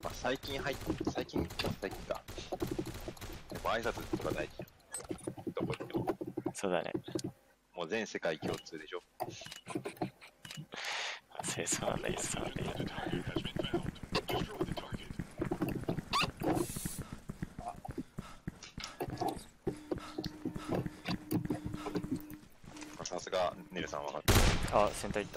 まあ、最近か。でも挨拶とか大事。どこ行っても。 そうだね。 もう全世界共通でしょ。 そうなんだよ、そうなんだよ。 さすがネルさん分かってる。 あ、センター行った。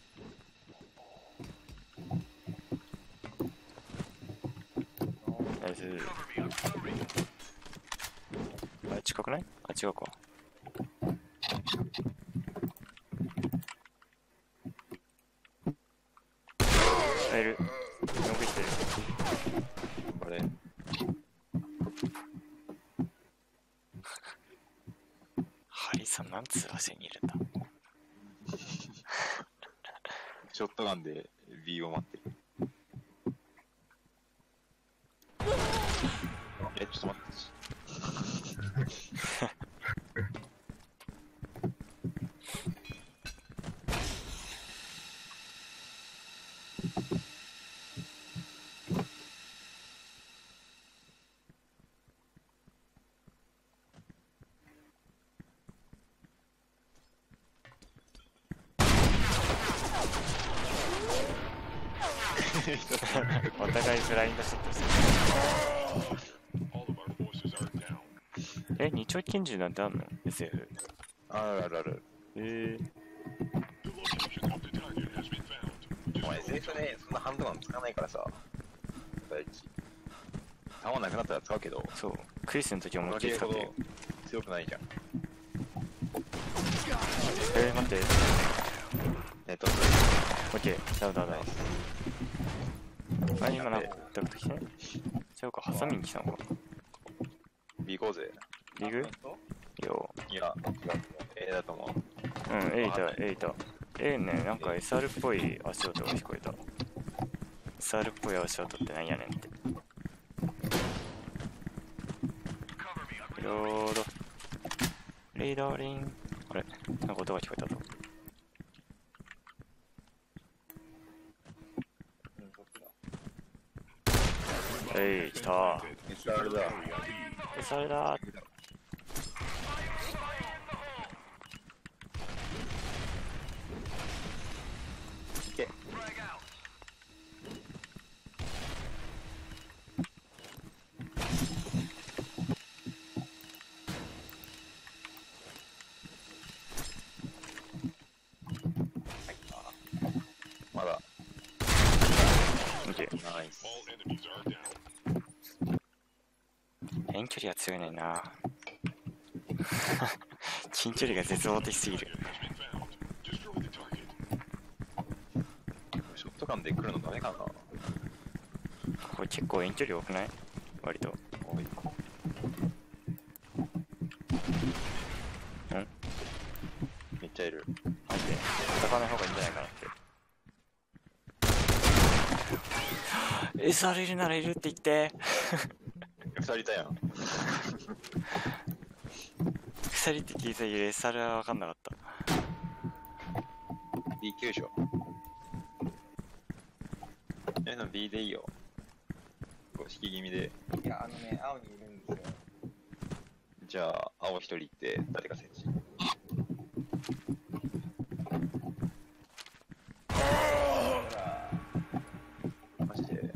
ナイス。あれ近くない？あ、違うか。あ、いる。4匹来てる。 これ。 ハリーさん何通らせにいるんだ。 ショットガンで B を待ってる。ちょっと待って。 お互いブラインドショットしてる。二丁拳銃なんてあんの ?SF。 ある。お前 SF ね、そんなハンドガン使わないからさ。第一。弾なくなったら使うけど。 そう。クリスの時は思いっきり使ってるよ。 強くないじゃん。 待って。オッケー、ダウン。あ、今なんかダクト来てない？ちゃうか、ハサミに来たのか。 B 行こうぜ。 リグ？よ。 いや、A だと思う。 うん、A いた。A ね、なんか SR っぽい足音が聞こえた。SR っぽい足音ってなんやねんって。リロード。リードリン。あれ？なんか音が聞こえたぞ。来た。 SR だ。 SR だ。 いけ。まだ。 オッケー。 ナイス。 遠距離は強いねんな。近距離が絶望的すぎる。 ショットガンで来るのダメかな。 これ結構遠距離多くない？割と。 多い。めっちゃいる。 マジで戦わない方がいいんじゃないかなって。SR いるならいるって言って。 2人いたやん。 2人って聞いたけど SR は分かんなかった。 B9 でしょ。の B でいいよ。引き気味で。 いや、青にいるんですよ。 じゃあ、青一人行って、誰が設置。マジで。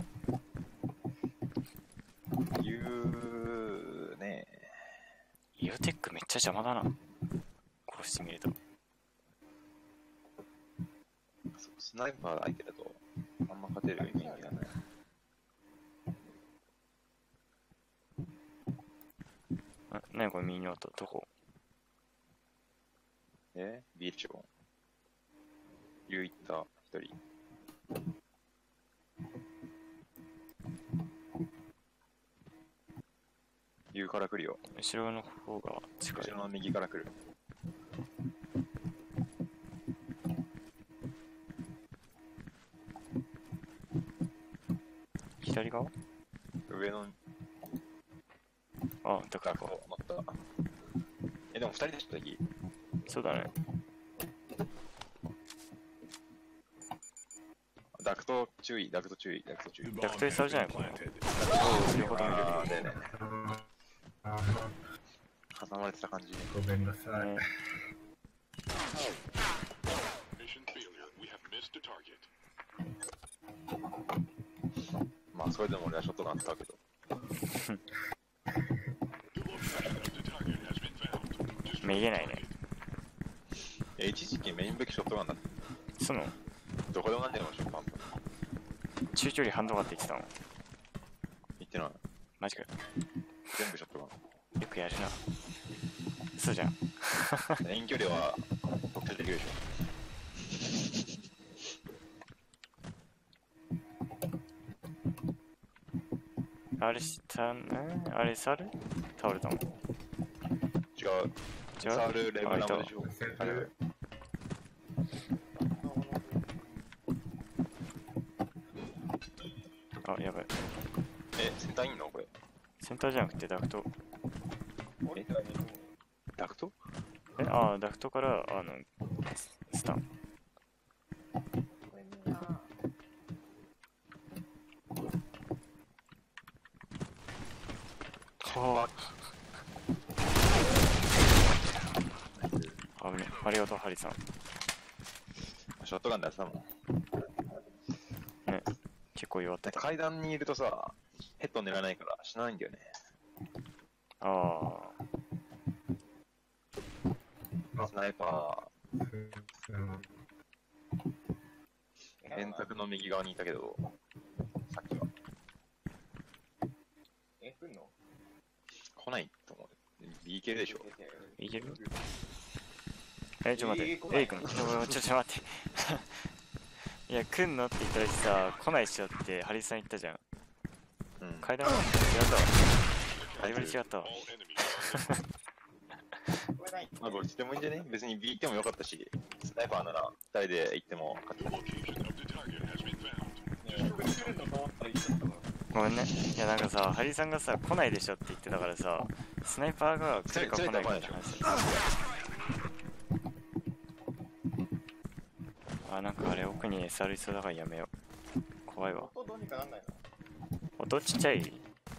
言うね。 イオテックめっちゃ邪魔だな。こうしてみると。 スナイパー相手だと、あんま勝てるイメージがない。 何これミニオート、どこ？ ビールチョン。U 行った一人。U から来るよ。 後ろの方が近い。 後ろの右から来る。 左側？ 上の。 あ、だからか。 乗った。でも二人でしょ、敵。 そうだね。 ダクト注意、ダクト注意、ダクト注意。 ダクトに触るじゃないこれ。横と見るあー、だよね。挟まれてた感じ。 ごめんなさい。 ね。 Mission failure. We have missed a target. まあ、それでも俺はショットガン使うけど。 The location of the target has been found. めげないね。 一時期メイン武器ショットガンだって。 そのどこでもなんでもショットガンだ。 中距離ハンドガンって言ってたの。 言ってない。 マジかよ。 全部ショットガン。 よくやるな。そうじゃん。 遠距離は特定できるでしょ。 あれしたんあれ触る倒れたの。 違う。 違うサールレベルナムでしょ。あれあ、やばい。 え、センターいんのこれ。 センターじゃなくてダクト。 降りてはいるダクトダクトから、スタン。 これみんなはあ。危ね。ありがとう、ハリさん。 ショットガンでやってたもん。 ね。結構弱ってた。 階段にいるとさ、ヘッド狙えないから死なないんだよね。 あスナイパうんー、円卓の右側にいたけど、さっきは来んの来ないと思う。B 系でしょ。 いけるちょっと待って。 来ないエイ君、ちょっと待って。いや、来んのって言ったらさ、来ないっしょってハリさん言ったじゃん。 うん。 階段は違ったわ。始まり違ったわ。 All enemies. これないまあどっちでもいいんじゃね。別に B 行ってもよかったし、スナイパーなら2人で行っても勝 The てた。 location of the target has been found. 来るのと思ったら一緒だったのごめんね。いや、なんかさ、ハリさんがさ、来ないでしょって言ってたからさ、スナイパーが来るか来ないかって話だった。あ、なんかあれ奥に SR いそうだからやめよう。怖いわ。 音どうにかなんないの音ちっちゃい。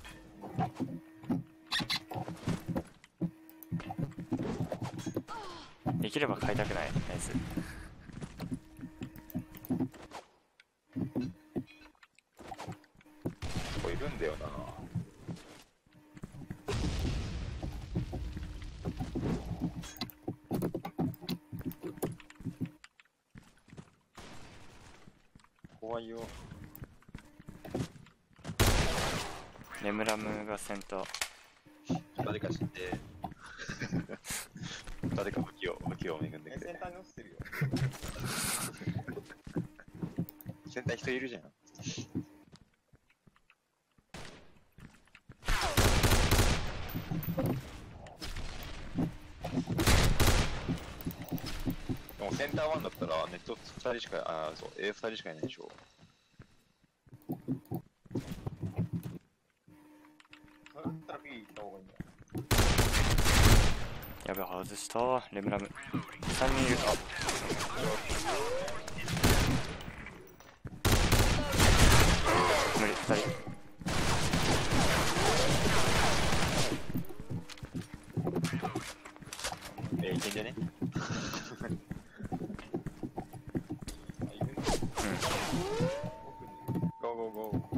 できれば買いたくないやつ。 そこいるんだよな。怖いよ。 ネムラムが先頭。 誰か知って誰か武器を恵んでくれ。 先端に落ちてるよ先端人いるじゃん。でもセンター1だったらネット2人しか、そう、A2 人しかいないでしょ。 それだったら B 行った方がいいんだやべ、外したわ。レムラム。3人いる。無理、2人。 いけんじゃね。ゴーゴーゴー。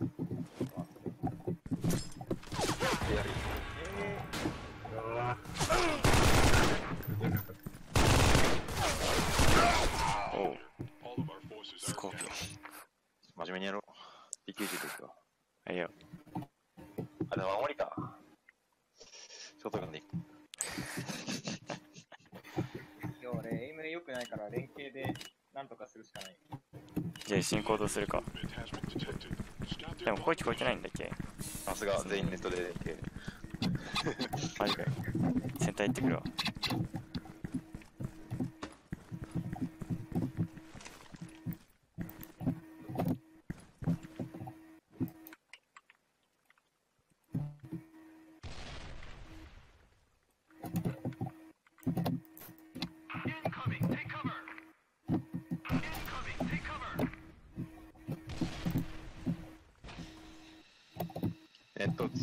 おう、 All of our forces ス are コーピ down. 真面目にやろう。PK でいくわ。 オン。いや、 あ、でも守りか。ショートガンでいく。 今日俺エイム良くないから連携でなんとかするしかないじゃあ進行動するか。 It has been detected. Stop でも声聞こえてないんだっけ。 さすが全員ネットで連携。 マジかよ。センター行ってくるわ。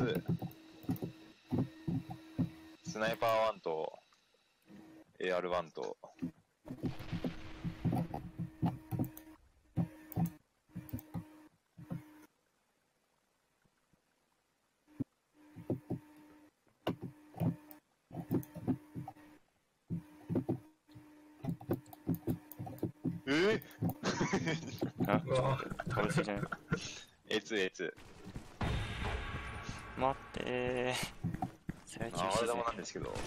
つ、スナイパー1と AR1 と、 あ、 うわ倒しじゃない。 A2、A2。 待ってー。最中あ、 自然俺玉なんですけど、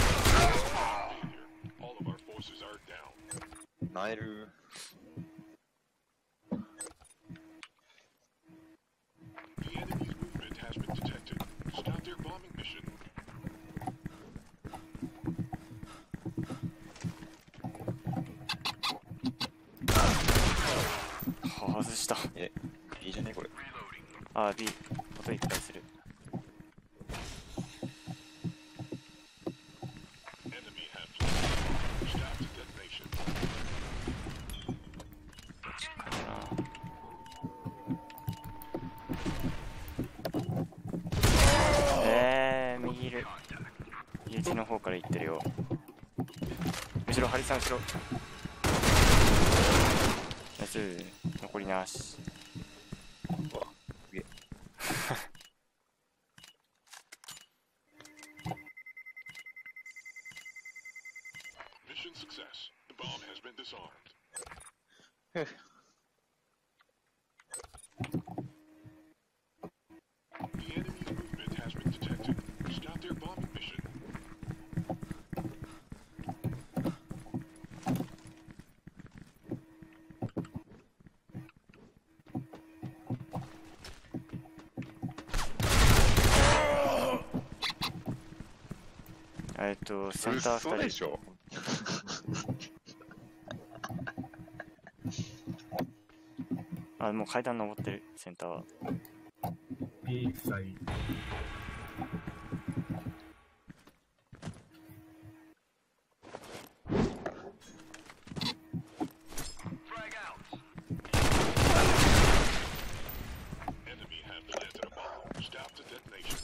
All of our forces are down. ナエル、 The enemy's movement has been detected. Stop their bombing mission. 外した。 いいじゃねこれ。 あ、B、音いっぱいする。 Enemy have planted. Stop the detonation. かな。右いる。入り口の方から行ってるよ。後ろ、ハリさん後ろ。ナイス。残りなし。 うわ、すげえ。 Mission success. The bomb has been disarmed. ふう The enemy's movement has been detected. Stop their bombing mission. センター2人。 嘘でしょ。 あ、もう階段登ってる、センターは。 B サイ。 Enemy have planted a bomb. Stop the detonation.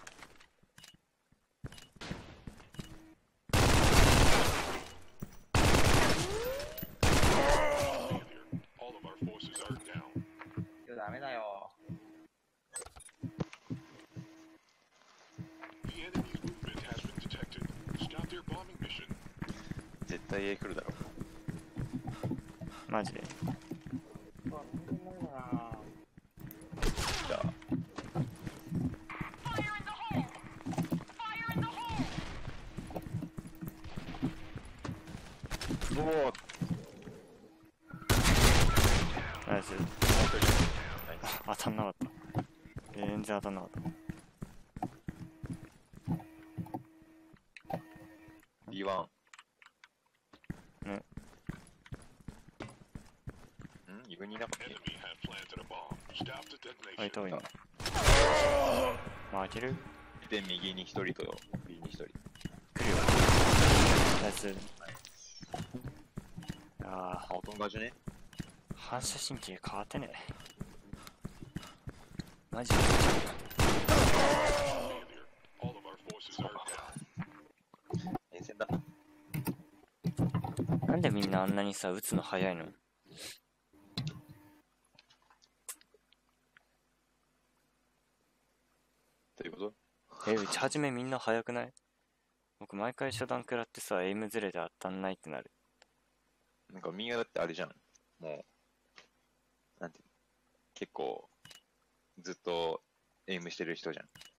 Failure. All of our forces are down. いや、ダメだよ。 The enemy's movement has been detected. Stop their bombing mission. 絶対 A 来るだろ。 マジで。 うわ、全然ダメだな。 じゃあ、おお、 ナイス。 ナイス。 当たんなかった。全然当たんなかった。 B1。 ね。 イブにいなかったっ Enemy have planted a bomb. Stop the 開い detonation. た方がいいな。負ける。 けで、右に1人と B に1人。 来るよ。ナイス。ああ、おとんがじゅね。 ー、反射神経変わってね。マジで。 Failure. All of our forces are down. 沿線だ。 なんでみんなあんなにさ、撃つの早いの？ ということ？ 打ち始めみんな早くない？僕毎回初段食らってさ、エイムずれで当たんないってなる。 なんかみんなだってあれじゃん。もう、なんていうの、結構、ずっとエイムしてる人じゃん。